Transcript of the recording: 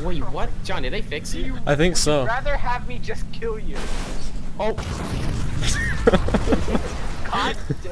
Wait, what? John, did they fix you? I think so. Would you rather have me just kill you? Oh. God